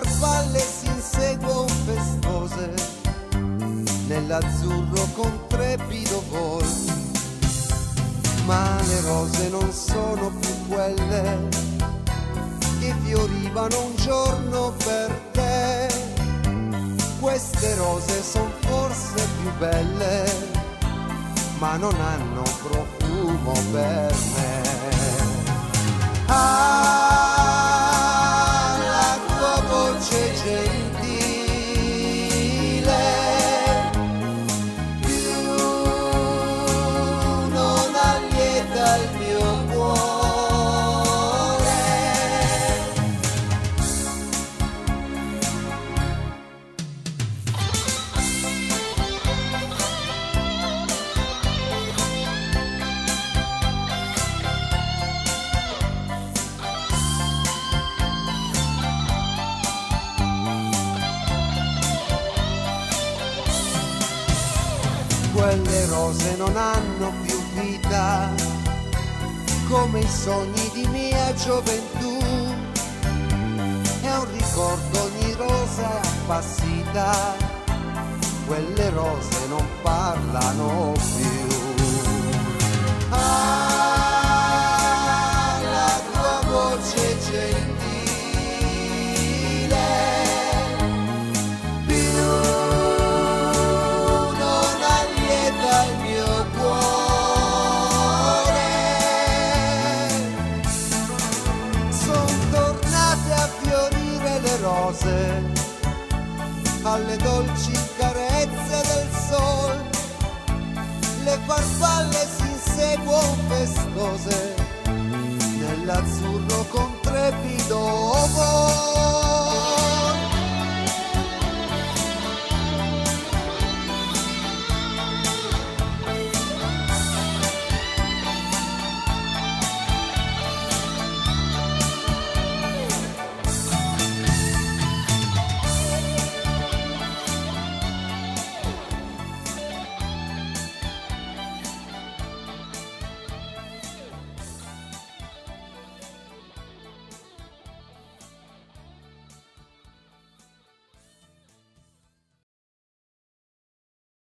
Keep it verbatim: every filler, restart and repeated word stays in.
farfalle si inseguono festose nell'azzurro con trepido vol. Ma le rose non sono più quelle che fiorivano un giorno per te. Queste rose son forse più belle, ma non hanno profumo per me. Ah, la tua voce gentile più non allieta il mio cuore. Quelle rose non hanno più vita come i sogni di mia gioventù. È un ricordo, ogni rosa è appassita, quelle rose non parlano più. Ah, la tua voce gentile il mio cuore. Son tornate a fiorire le rose alle dolci carezze del sol. Le farfalle si inseguono festose nell'azzurro con trepido vol.